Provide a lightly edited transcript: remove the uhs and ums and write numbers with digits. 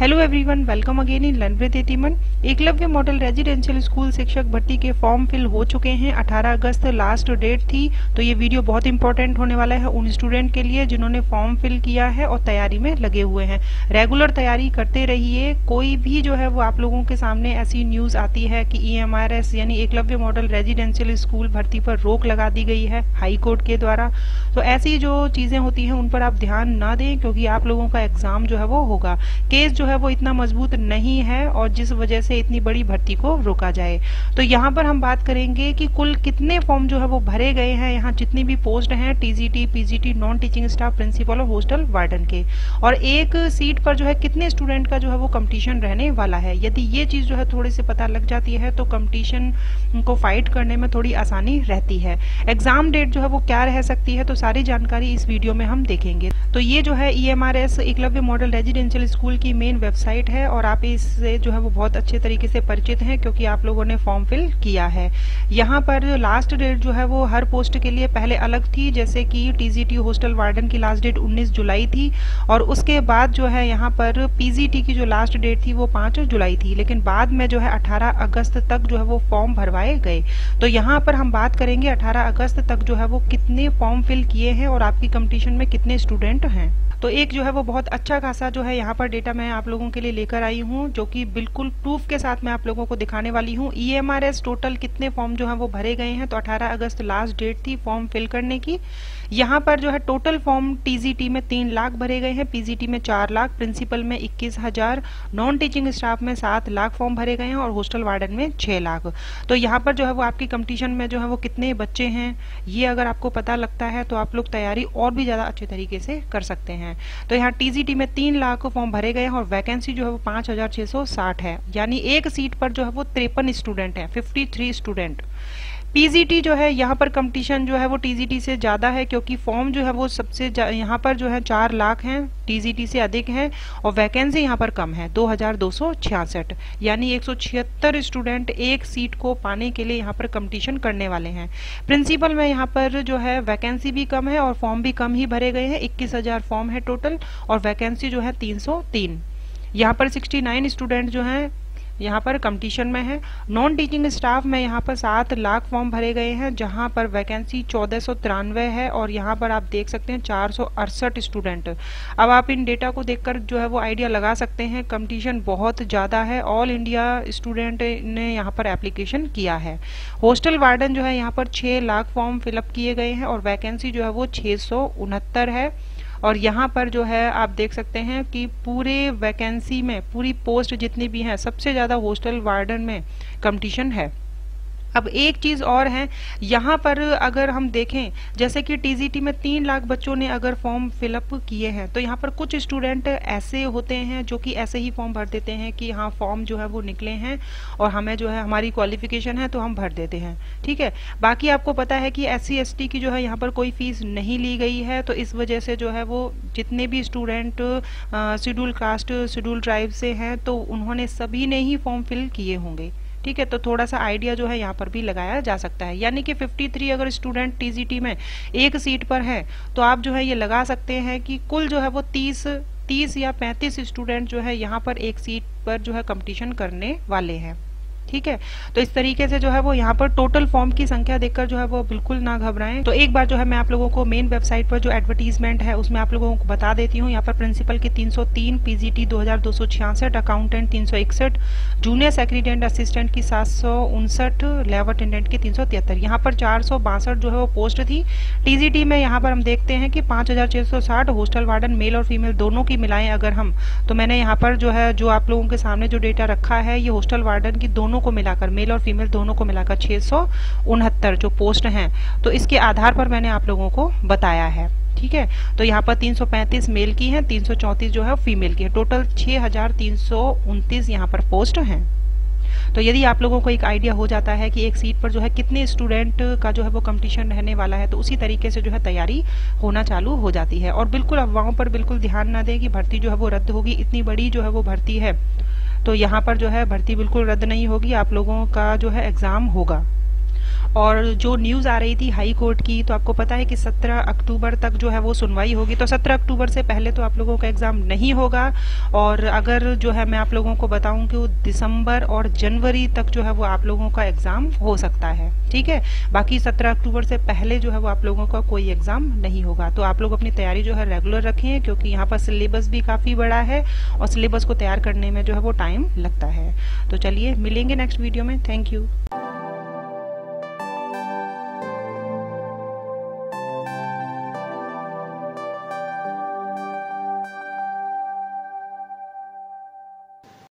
Hello everyone, welcome again in learn with एतिमन। Eklavya model residential school शिक्षक भर्ती के फॉर्म फिल हो चुके हैं। 18 अगस्त लास्ट डेट थी, तो ये वीडियो बहुत इंपॉर्टेंट होने वाला है उन स्टूडेंट के लिए जिन्होंने फॉर्म फिल किया है और तैयारी में लगे हुए हैं। रेगुलर तैयारी करते रहिए। कोई भी जो है वो आप लोगों के सामने ऐसी न्यूज आती है कि EMRS यानी एकलव्य मॉडल रेजिडेंशियल स्कूल भर्ती पर रोक लगा दी गई है हाई कोर्ट के द्वारा, तो ऐसी जो चीजें होती हैं उन पर आप ध्यान ना दें, क्योंकि आप लोगों का एग्जाम जो है वो होगा। केस जो है वो इतना मजबूत नहीं है और जिस वजह से इतनी बड़ी भर्ती को रोका जाए। तो यहाँ पर हम बात करेंगे कि कुल कितने फॉर्म जो है वो भरे गए हैं। यहाँ जितनी भी पोस्ट हैं TGT, PGT, non teaching staff, principal और हॉस्टल वार्डन के, और एक सीट पर जो है कितने स्टूडेंट का जो है वो कंपटीशन रहने वाला है। यदि ये चीज जो है थोड़ी सी पता लग जाती है तो कंपटीशन को फाइट करने में थोड़ी आसानी रहती है। एग्जाम डेट जो है वो क्या रह सकती है, तो सारी जानकारी इस वीडियो में हम देखेंगे। तो ये जो है EMRS Eklavya model residential school की मेन वेबसाइट है और आप इससे जो है वो बहुत अच्छे तरीके से परिचित हैं क्योंकि आप लोगों ने फॉर्म फिल किया है। यहाँ पर लास्ट डेट जो है वो हर पोस्ट के लिए पहले अलग थी, जैसे कि TGT हॉस्टल वार्डन की लास्ट डेट 19 जुलाई थी और उसके बाद जो है यहाँ पर PGT की जो लास्ट डेट थी वो 5 जुलाई थी, लेकिन बाद में जो है 18 अगस्त तक जो है वो फॉर्म भरवाए गए। तो यहाँ पर हम बात करेंगे 18 अगस्त तक जो है वो कितने फॉर्म फिल किए हैं और आपकी कंपटीशन में कितने स्टूडेंट हैं। तो एक जो है वो बहुत अच्छा खासा जो है यहाँ पर डेटा मैं आप लोगों के लिए लेकर आई हूँ, जो कि बिल्कुल प्रूफ के साथ मैं आप लोगों को दिखाने वाली हूँ। EMRS टोटल कितने फॉर्म जो है वो भरे गए हैं, तो 18 अगस्त लास्ट डेट थी फॉर्म फिल करने की। यहाँ पर जो है टोटल फॉर्म TGT में 3 लाख भरे गए हैं, PGT में 4 लाख, प्रिंसिपल में 21,000, नॉन टीचिंग स्टाफ में 7 लाख फॉर्म भरे गए हैं और हॉस्टल वार्डन में 6 लाख। तो यहाँ पर जो है वो आपकी कंपटीशन में जो है वो कितने बच्चे हैं, ये अगर आपको पता लगता है तो आप लोग तैयारी और भी ज्यादा अच्छे तरीके से कर सकते हैं। तो यहाँ TGT में 3 लाख फॉर्म भरे गए हैं और वैकेंसी जो है वो 5,660 है, यानी एक सीट पर जो है वो 53 स्टूडेंट है, 53 स्टूडेंट। PGT जो है यहाँ पर कंपटीशन जो है वो TGT से ज्यादा है क्योंकि फॉर्म जो है वो सबसे यहाँ पर जो है 4 लाख हैं, TGT से अधिक है और वैकेंसी यहाँ पर कम है 2,266, यानी 176 स्टूडेंट एक सीट को पाने के लिए यहाँ पर कंपटीशन करने वाले हैं। प्रिंसिपल में यहाँ पर जो है वैकेंसी भी कम है और फॉर्म भी कम ही भरे गए हैं, 21,000 फॉर्म है टोटल और वैकेंसी जो है 303। यहाँ पर 69 स्टूडेंट जो है यहाँ पर कंपटीशन में है। नॉन टीचिंग स्टाफ में यहाँ पर 7 लाख फॉर्म भरे गए हैं, जहाँ पर वैकेंसी 1493 है और यहाँ पर आप देख सकते हैं 468 स्टूडेंट। अब आप इन डेटा को देखकर जो है वो आइडिया लगा सकते हैं, कंपटीशन बहुत ज़्यादा है। ऑल इंडिया स्टूडेंट ने यहाँ पर एप्लीकेशन किया है। हॉस्टल वार्डन जो है यहाँ पर 6 लाख फॉर्म फिलअप किए गए हैं और वैकेंसी जो है वो 669 है और यहाँ पर जो है आप देख सकते हैं कि पूरे वैकेंसी में पूरी पोस्ट जितनी भी हैं सबसे ज़्यादा हॉस्टल वार्डन में कंपटीशन है। अब एक चीज और है, यहाँ पर अगर हम देखें जैसे कि TGT में 3 लाख बच्चों ने अगर फॉर्म फिलअप किए हैं, तो यहाँ पर कुछ स्टूडेंट ऐसे होते हैं जो कि ऐसे ही फॉर्म भर देते हैं कि हाँ फॉर्म जो है वो निकले हैं और हमें जो है हमारी क्वालिफिकेशन है तो हम भर देते हैं, ठीक है। बाकी आपको पता है कि SC ST की जो है यहाँ पर कोई फीस नहीं ली गई है, तो इस वजह से जो है वो जितने भी student schedule caste schedule tribe से हैं तो उन्होंने सभी ने ही फॉर्म फिल किए होंगे, ठीक है। तो थोड़ा सा आइडिया जो है यहाँ पर भी लगाया जा सकता है, यानी कि 53 अगर स्टूडेंट TGT में एक सीट पर है तो आप जो है ये लगा सकते हैं कि कुल जो है वो 30 या 35 स्टूडेंट जो है यहाँ पर एक सीट पर जो है कंपटीशन करने वाले हैं, ठीक है। तो इस तरीके से जो है वो यहाँ पर टोटल फॉर्म की संख्या देखकर जो है वो बिल्कुल ना घबराएं। तो एक बार जो है मैं आप लोगों को मेन वेबसाइट पर जो एडवर्टीजमेंट है उसमें आप लोगों को बता देती हूँ। यहाँ पर प्रिंसिपल की 303, PGT 2,266, accountant 361, junior secretariat assistant की 759, लैब अटेंडेंट की 373। यहाँ पर 462 जो है वो पोस्ट थी। TGT में यहाँ पर हम देखते हैं कि 5,660, हॉस्टल वार्डन मेल और फीमेल दोनों की मिलाएं अगर हम, तो मैंने यहाँ पर जो है जो आप लोगों के सामने जो डेटा रखा है ये हॉस्टल वार्डन की दोनों को मिलाकर, मेल और फीमेल दोनों को मिलाकर 669 जो पोस्ट हैं, तो इसके आधार पर मैंने आप लोगों को बताया है, ठीक है। तो यहाँ पर 335 मेल की हैं, 334 जो है फीमेल की है, टोटल 6,329 यहाँ पर पोस्ट हैं। तो यदि आप लोगों को एक आइडिया हो जाता है कि एक सीट पर जो है कितने स्टूडेंट का जो है वो कंपटीशन रहने वाला है, तो उसी तरीके से जो है तैयारी होना चालू हो जाती है। और बिल्कुल अफवाहों पर बिल्कुल ध्यान ना दें कि भर्ती जो है वो रद्द होगी, इतनी बड़ी जो है वो भर्ती है, तो यहाँ पर जो है भर्ती बिल्कुल रद्द नहीं होगी, आप लोगों का जो है एग्जाम होगा। और जो न्यूज़ आ रही थी हाई कोर्ट की, तो आपको पता है कि 17 अक्टूबर तक जो है वो सुनवाई होगी। तो 17 अक्टूबर से पहले तो आप लोगों का एग्ज़ाम नहीं होगा, और अगर जो है मैं आप लोगों को बताऊं कि वो दिसंबर और जनवरी तक जो है वो आप लोगों का एग्ज़ाम हो सकता है, ठीक है। बाकी 17 अक्टूबर से पहले जो है वो आप लोगों का कोई एग्ज़ाम नहीं होगा। तो आप लोग अपनी तैयारी जो है रेगुलर रखें, क्योंकि यहाँ पर सिलेबस भी काफ़ी बड़ा है और सिलेबस को तैयार करने में जो है वो टाइम लगता है। तो चलिए मिलेंगे नेक्स्ट वीडियो में। Thank you.